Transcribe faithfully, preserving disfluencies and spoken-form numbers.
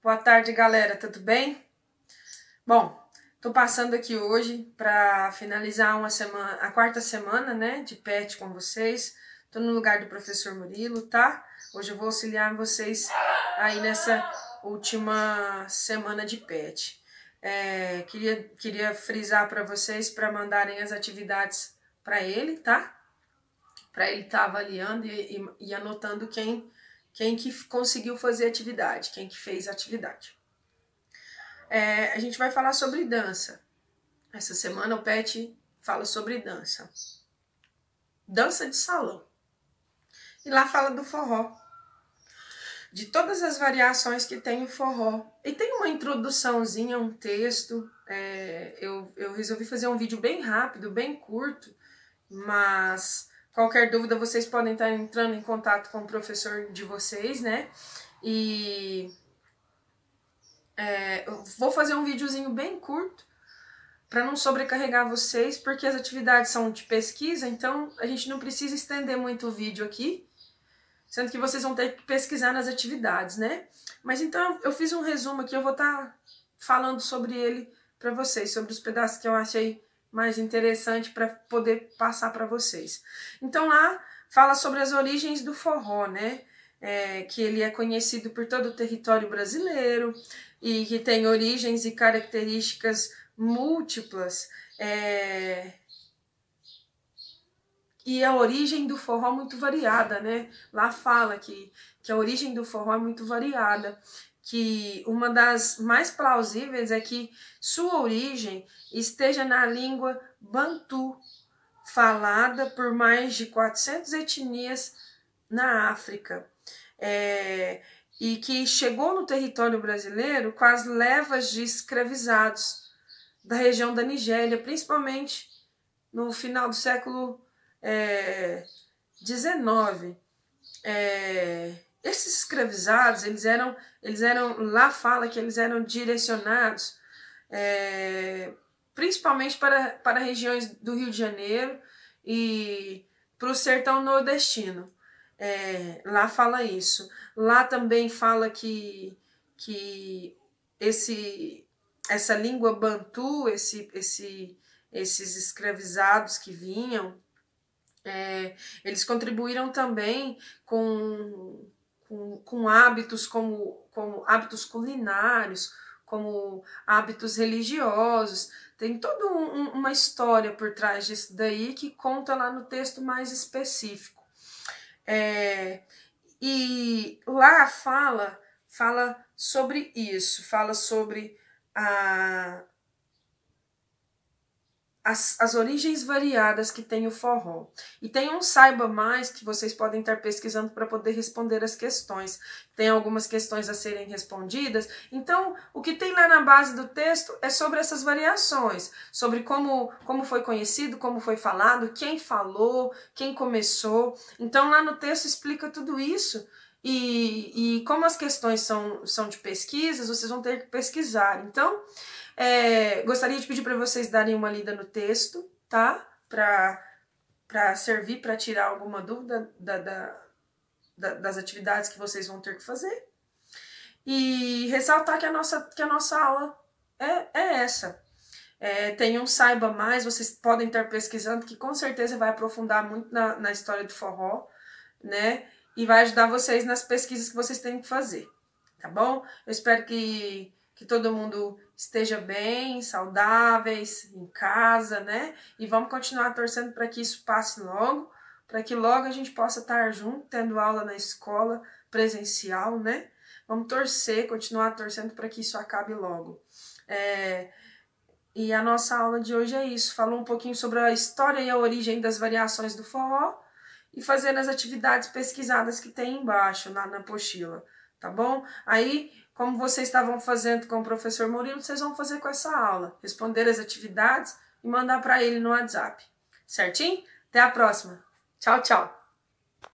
Boa tarde, galera, tudo bem? Bom, tô passando aqui hoje para finalizar uma semana, a quarta semana, né, de pet com vocês. Tô no lugar do professor Murilo, tá? Hoje eu vou auxiliar vocês aí nessa última semana de pet. É, queria, queria frisar para vocês para mandarem as atividades para ele, tá? Para ele estar tá avaliando e, e, e anotando quem, quem que conseguiu fazer atividade, quem que fez atividade. É, a gente vai falar sobre dança. Essa semana o Pet fala sobre dança. Dança de salão. E lá fala do forró. De todas as variações que tem o forró. E tem uma introduçãozinha, um texto. É, eu, eu resolvi fazer um vídeo bem rápido, bem curto. Mas qualquer dúvida vocês podem estar entrando em contato com o professor de vocês, né? E... É, eu vou fazer um videozinho bem curto para não sobrecarregar vocês, porque as atividades são de pesquisa, então a gente não precisa estender muito o vídeo aqui, sendo que vocês vão ter que pesquisar nas atividades, né? Mas então eu fiz um resumo aqui, eu vou estar tá falando sobre ele para vocês, sobre os pedaços que eu achei mais interessante para poder passar para vocês. Então lá fala sobre as origens do forró, né? É, que ele é conhecido por todo o território brasileiro e que tem origens e características múltiplas. É... E a origem do forró é muito variada, né? Lá fala que, que a origem do forró é muito variada, que uma das mais plausíveis é que sua origem esteja na língua bantu, falada por mais de quatrocentas etnias na África. É, e que chegou no território brasileiro com as levas de escravizados da região da Nigéria, principalmente no final do século dezenove. É, é, esses escravizados, eles eram, eles eram, lá fala que eles eram direcionados é, principalmente para, para regiões do Rio de Janeiro e para o sertão nordestino. É, lá fala isso. Lá também fala que, que esse, essa língua bantu, esse, esse, esses escravizados que vinham, é, eles contribuíram também com, com, com hábitos como, como hábitos culinários, como hábitos religiosos. Tem toda um, uma história por trás disso daí que conta lá no texto mais específico. É, e lá fala, fala sobre isso, fala sobre a, as, as origens variadas que tem o forró. E tem um Saiba Mais que vocês podem estar pesquisando para poder responder as questões. Tem algumas questões a serem respondidas. Então, o que tem lá na base do texto é sobre essas variações, sobre como, como foi conhecido, como foi falado, quem falou, quem começou. Então, lá no texto explica tudo isso. E, e como as questões são, são de pesquisas, vocês vão ter que pesquisar. Então, é, gostaria de pedir para vocês darem uma lida no texto, tá? Para servir, para tirar alguma dúvida da, da, da, das atividades que vocês vão ter que fazer. E ressaltar que a nossa, que a nossa aula é, é essa. É, tem um Saiba Mais, vocês podem estar pesquisando, que com certeza vai aprofundar muito na, na história do forró, né? E vai ajudar vocês nas pesquisas que vocês têm que fazer, tá bom? Eu espero que, que todo mundo esteja bem, saudáveis, em casa, né? E vamos continuar torcendo para que isso passe logo, para que logo a gente possa estar junto, tendo aula na escola presencial, né? Vamos torcer, continuar torcendo para que isso acabe logo. É, e a nossa aula de hoje é isso. Falou um pouquinho sobre a história e a origem das variações do forró e fazendo as atividades pesquisadas que tem embaixo, na, na apostila, tá bom? Aí, como vocês estavam fazendo com o professor Murilo, vocês vão fazer com essa aula. Responder as atividades e mandar para ele no WhatsApp. Certinho? Até a próxima. Tchau, tchau.